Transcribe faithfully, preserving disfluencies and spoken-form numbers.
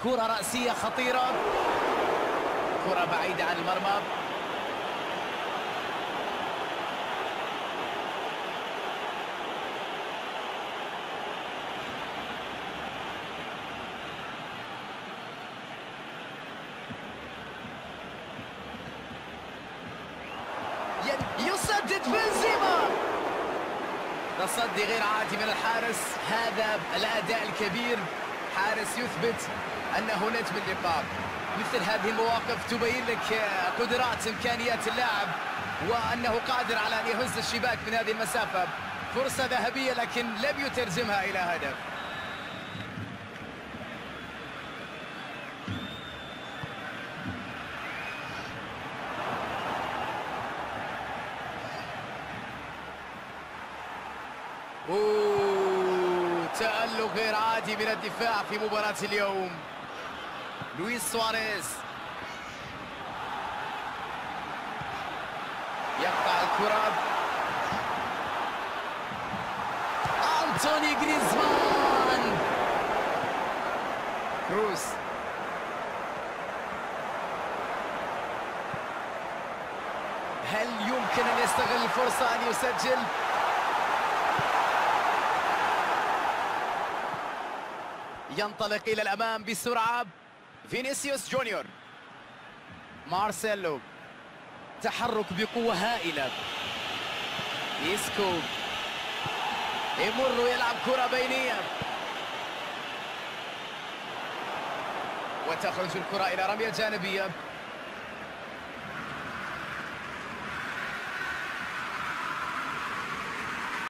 كرة رأسية خطيرة، كرة بعيدة عن المرمى. يسدد بنزيما، تصدي غير عادي من الحارس. هذا الأداء الكبير، حارس يثبت أنه نجم اللقاء. مثل هذه المواقف تبين لك قدرات إمكانيات اللاعب وأنه قادر على أن يهز الشباك من هذه المسافة. فرصة ذهبية لكن لم يترجمها إلى هدف. أوه، تألق غير عادي من الدفاع في مباراة اليوم. لويس سواريز يقطع الكرة. أنتوني غريزمان، كروس، هل يمكن أن يستغل الفرصة أن يسجل؟ ينطلق إلى الأمام بسرعة فينيسيوس جونيور. مارسيلو، تحرك بقوة هائلة. إسكو يمر ويلعب كرة بينية، وتخرج الكرة إلى رمية جانبية.